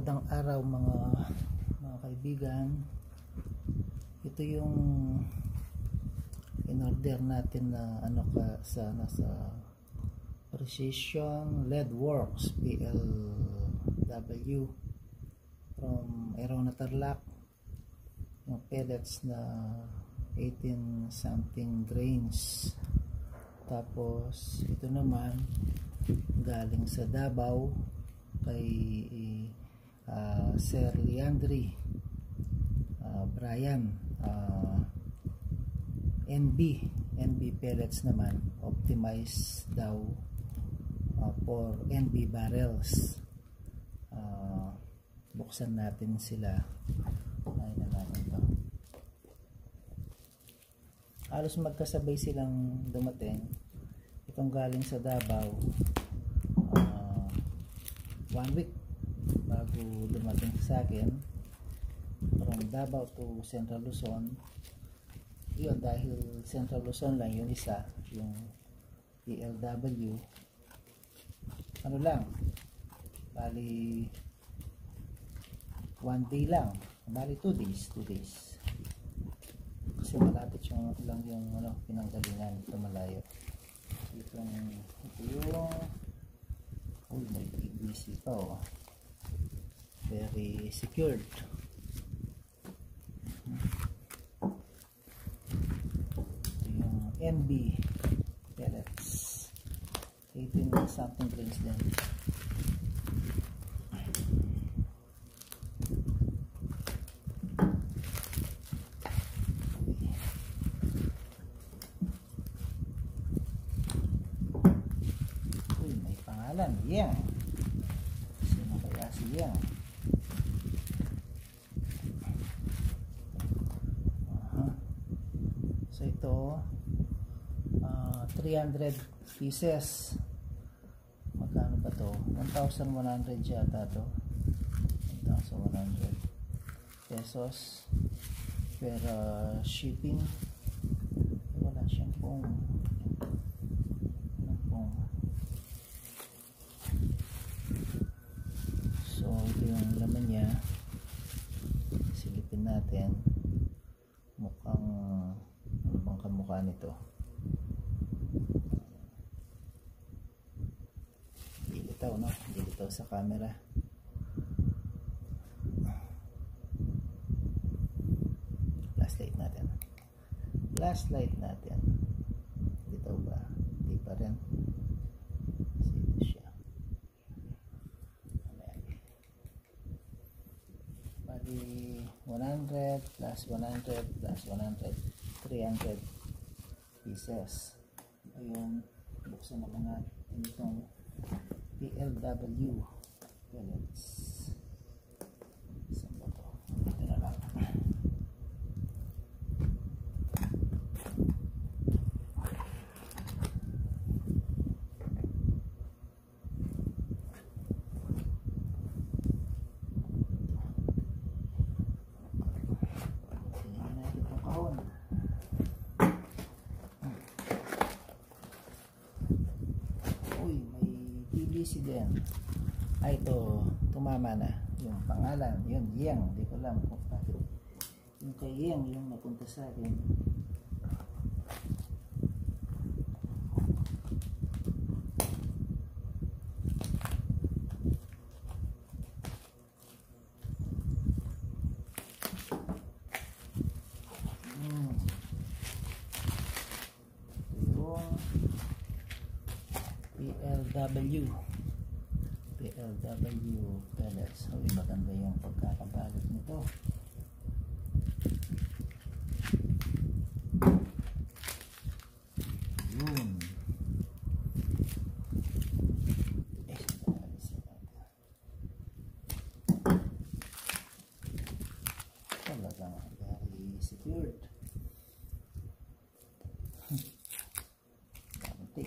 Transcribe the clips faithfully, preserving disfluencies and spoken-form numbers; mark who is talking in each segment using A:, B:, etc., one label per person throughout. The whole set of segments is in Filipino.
A: Magandang araw mga mga kaibigan. Ito yung in-order natin na ano ka sa nasa Precision Leadworks P L W from Airona Tarlac. Yung pellets na eighteen something grains. Tapos ito naman galing sa Davao kay uh, Sir Leandri uh, Brian, uh, N B N B pellets naman, optimized daw uh, for N B barrels. Uh, buksan natin sila. Ayun na natin to. Halos magkasabay silang dumating. Itong galing sa Davao, uh, one week bago dumating sa akin from Davao to Central Luzon. Yun, dahil Central Luzon lang yung isa, yung P L W, ano lang, bali one day lang, bali two days two days kasi malapit yung lang yung ano, pinanggalingan. Ito malayo. Ito yung ito yung oh, may B C pa, oh. Very secured. Ito yung N B pellets, eighteen something grains din. Uy, may pangalan, Yang. Sino kaya si Yang? So ito uh, three hundred pieces. Magkano ba to? one thousand one hundred yata to. one thousand one hundred pesos per uh, shipping. Wala siyang pong ano pong. So ito yung laman niya. Silipin natin. Mukhang ano bang kamukha nito? Dilitaw, no? Dilitaw sa camera. Flashlight natin. Flashlight natin. Dilitaw ba? Hindi pa rin. Ito siya. Bali one hundred plus one hundred plus one hundred, three hundred pieces. Ayun, buksan naman natin itong P L W pellets. Saan ba ito? Ito na lang. Din. Ay, ito tumama na yung pangalan, yun Yang. Hindi ko alam kung bakit yung kay Yang yung napunta sa akin. hmm. Yung P L W P L W pellets. So, maganda yung pagkakabalot nito. Yun. Eh, talagang very secured. Ganti.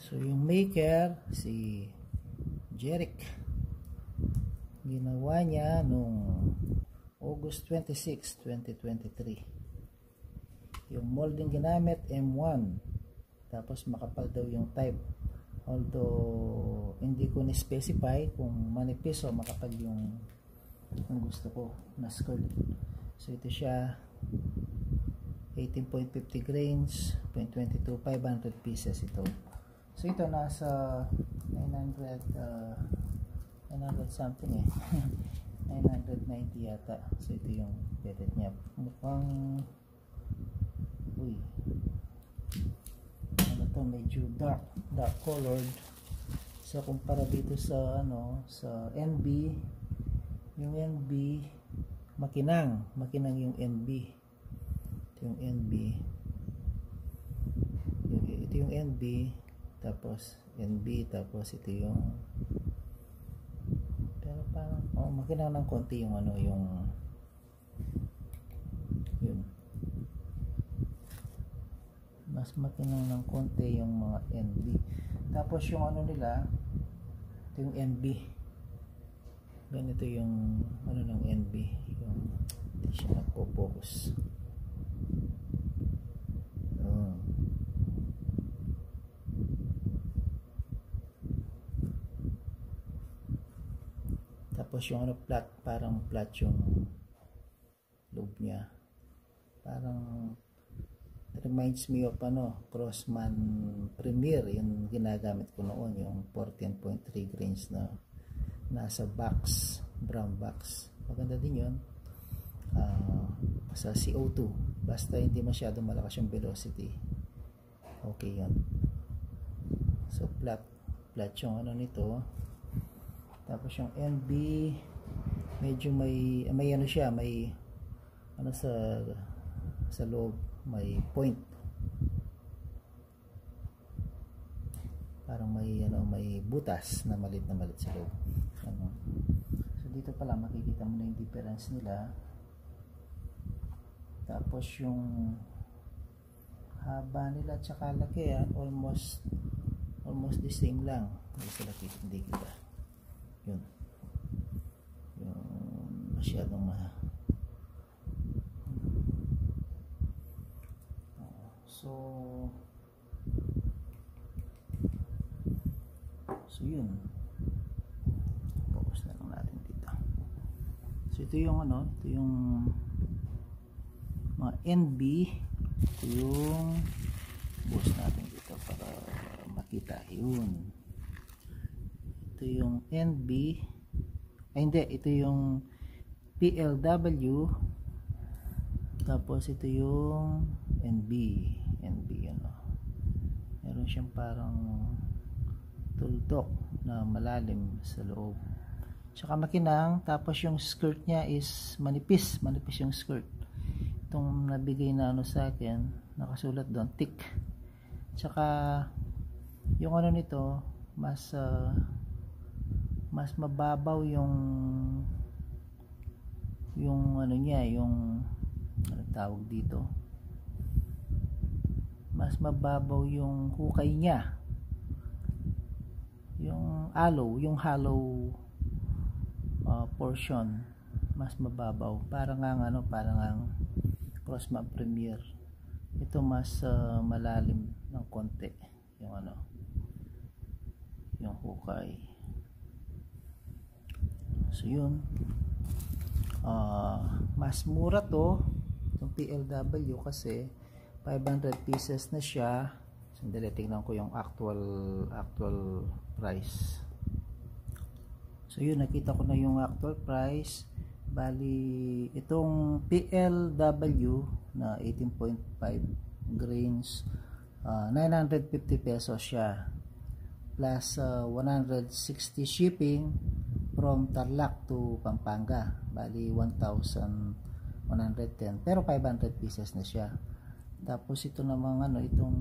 A: So yung maker si Jeric, ginawa niya nung August twenty-six, twenty twenty-three. Yung molding ginamit M one, tapos makapal daw yung type, although hindi ko ni-specify kung manipis o makapal yung ang gusto ko na skirt. So ito siya, eighteen point five zero grains, zero point two two, five hundred pieces ito. So ito nasa nine hundred, uh, nine hundred something eh. nine ninety yata. So ito yung bedded niya. Mukhang uy, ano to, medyo dark dark colored. So kumpara dito sa ano, sa N B, yung N B makinang makinang yung N B. Ito yung N B, ito yung N B, tapos N B, tapos ito yung, pero parang oh, makinang ng konti yung ano, yung yun, mas makinang ng konti yung mga N B. Tapos yung ano nila, ito yung N B, ganito yung ano ng N B, yung hindi siya nagpo-focus. Oh. Tapos yung ano, flat, parang flat yung loob niya, parang reminds me of ano, Crossman Premier, yung ginagamit ko noon, yung fourteen point three grains na nasa box, brown box. Maganda din yun, uh, sa C O two, basta hindi masyado malakas yung velocity, okay yun. So flat flat yung ano nito. Tapos yung N B, medyo may may ano siya, may ano sa sa loob, may point, parang may ano, may butas na malit na malit sa loob. Ano. So dito pala makikita mo na yung difference nila. Tapos yung haba nila at saka laki, ah, almost almost the same lang. Hindi sila hindi kita. Yun. Yung masyadong ma So So yun. Focus na lang natin dito. So ito yung ano, ito yung mga N B, ito yung buhos natin dito para makita. Yun. Ito yung N B, ay hindi, ito yung P L W, tapos ito yung N B. N B ano, meron siyang parang tuldok na malalim sa loob, tsaka makinang. Tapos yung skirt niya is manipis, manipis yung skirt. Itong nabigay na ano sa akin, nakasulat doon thick, tsaka yung ano nito mas uh, mas mababaw yung yung ano niya, yung ano tawag dito, mas mababaw yung hukay niya, yung hollow, yung hollow uh, portion mas mababaw, parang ang ano, parang ang Crossman Premier. Ito mas uh, malalim ng konti yung ano, yung hukay. So yun, uh, mas mura to yung P L W kasi five hundred pieces na siya. Sandali, tingnan ko yung actual actual price. So yun, nakita ko na yung actual price. Bali itong P L W na eighteen point five grains, uh, nine hundred fifty pesos siya, plus uh, one hundred sixty shipping from Tarlac to Pampanga. Bali one thousand one hundred ten, pero five hundred pieces na siya. Tapos ito namang ano, itong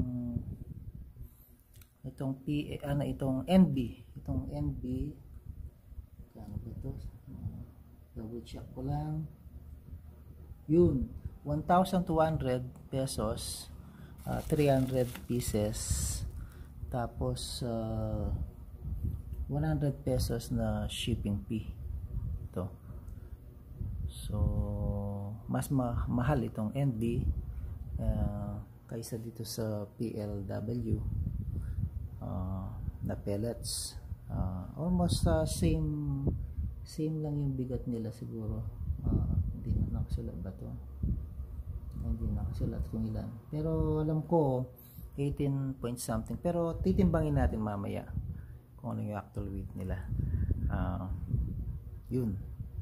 A: itong P ano itong N B, itong N B, ano ba ito? Double check ko lang. Yun, one thousand two hundred pesos, uh, three hundred pieces. Tapos uh, one hundred pesos na shipping fee ito. So mas ma mahal itong N B uh, kaysa dito sa P L W uh, na pellets. Uh, almost uh, same same lang yung bigat nila siguro. Uh, hindi na nakasulat ba to? Hindi nakasulat kung ilan, pero alam ko eighteen point something, pero titimbangin natin mamaya kung ano yung actual weight nila. Uh, yun.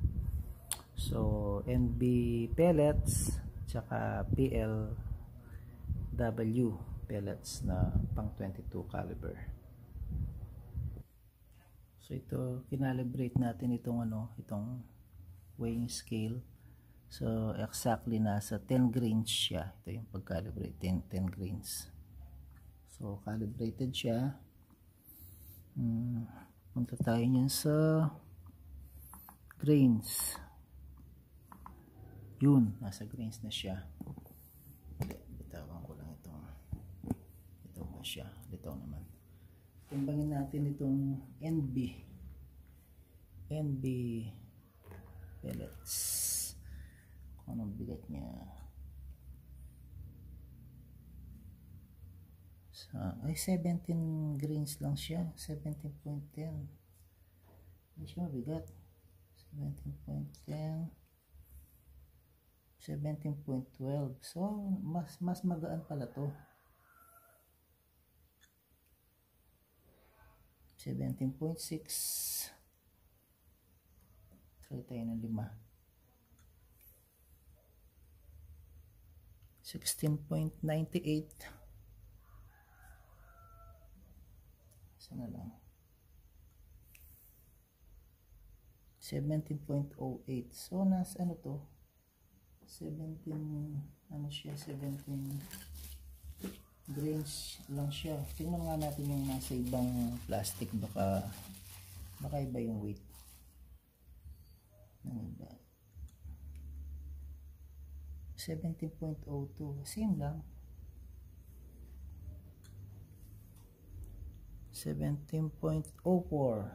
A: So N B pellets tsaka P L W pellets na pang twenty-two caliber. So ito, kinalibrate natin itong ano, itong weighing scale. So exactly nasa ten grains siya. Ito yung pag-calibrate, ten grains. So calibrated siya. Hmm, punta tayo niyan sa grains. Yun, nasa grains na siya. Bitawan ko lang itong ito ba siya, litaw naman. Timbangin natin itong N B N B pellets kung anong bigat niya. So, ay seventeen grains lang siya, seventeen point one zero. Hindi siya mabigat. Seventeen point one zero, seventeen point one two. So mas mas magaan pala to. seventeen point six. Try tayo ng lima. sixteen point nine eight. Sana lang. seventeen point zero eight. So nas ano to? seventeen ano siya? seventeen grains lang siya. Tingnan nga natin yung nasa ibang plastic, baka baka iba yung weight ng iba. seventeen point zero two, same lang. seventeen point zero four.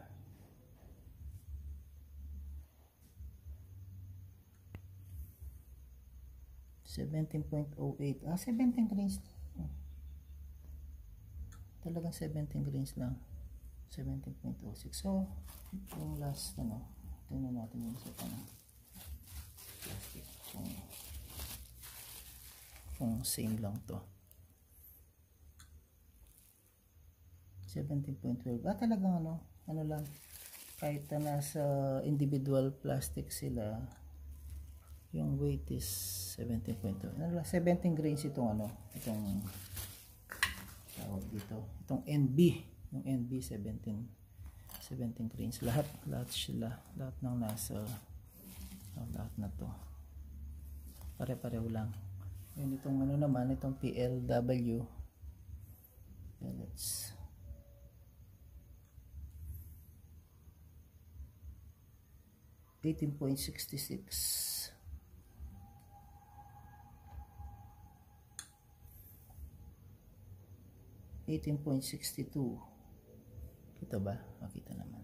A: seventeen point zero eight. Ah, seventeen grains. Talagang seventeen grains lang. seventeen point zero six. So, yung last, ano, tingnan natin yung isa pa na plastic. Kung, kung same lang to. seventeen point one two. Ah, talagang ano, ano lang, kahit na nasa individual plastic sila, yung weight is seventeen point two. Ano lang, seventeen grains itong ano, itong tawag dito, itong N B, yung N B seventeen seventeen grains, lahat lahat sila, lahat ng nasa oh, lahat na to pare-pareho lang. Yun, itong ano naman, itong P L W pellets, eighteen point six six. eighteen point six two. Kita ba? Makita naman.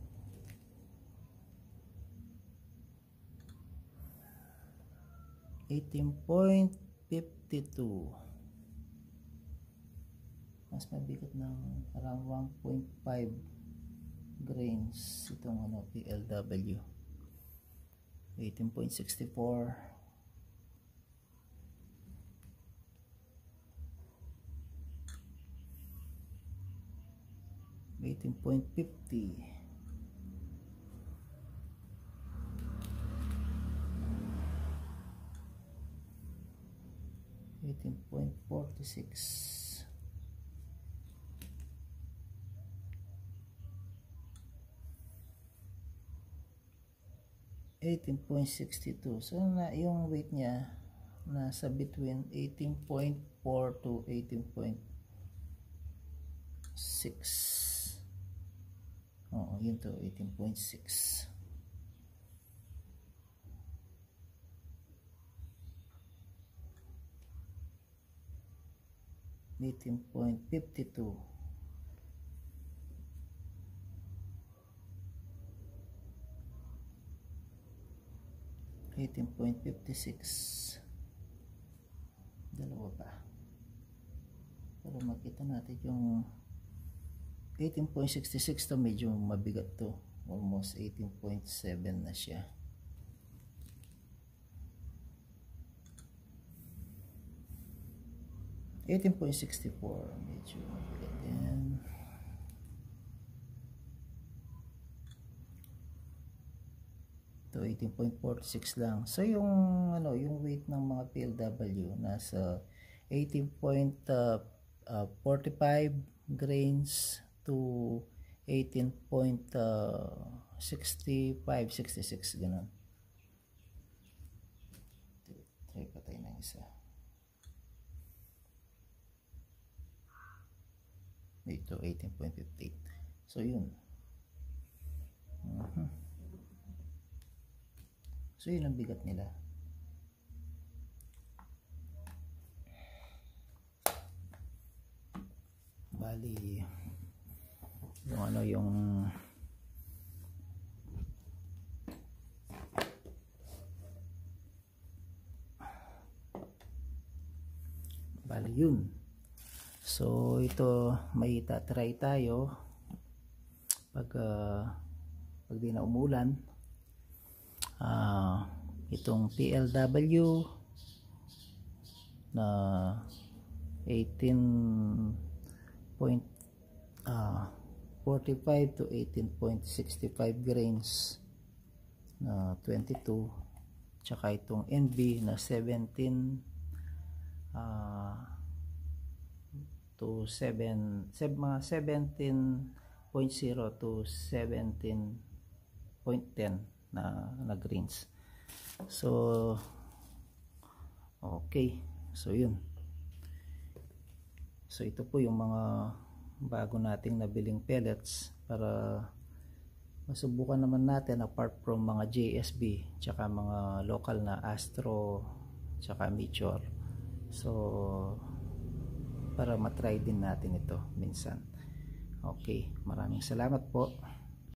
A: eighteen point five two. Mas mabigat ng around one point five grains itong ano, P L W. eighteen point six four. eighteen point five zero. eighteen point four six. eighteen point six two. So na yung weight niya nasa between eighteen point four to eighteen point six. Oo, yun to, eighteen point six. eighteen point five two. eighteen point five six. Dalawa pa para makita natin yung eighteen point six six. To medyo mabigat to, almost eighteen point seven na siya. eighteen point six four medyo mabigat din. To eighteen point four six lang. So yung ano, yung weight ng mga P L W nasa eighteen point four five grains to eighteen point six five six six ganun. Try patay ng isa. Dito eighteen point five eight. So yun. Uh-huh. So yun ang bigat nila. Bali yung ano yung bali yun. So ito may itatry tayo pag uh, pag di na umulan. Uh, itong P L W na eighteen point four five to eighteen point six five grains na twenty-two, tsaka itong N B na seventeen uh, to seven, mga seventeen point zero to seventeen point one zero na, na greens. So okay, so yun. So ito po yung mga bago nating nabiling pellets para masubukan naman natin, apart from mga J S B tsaka mga local na Astro tsaka Meteor. So para matry din natin ito minsan. Okay, maraming salamat po.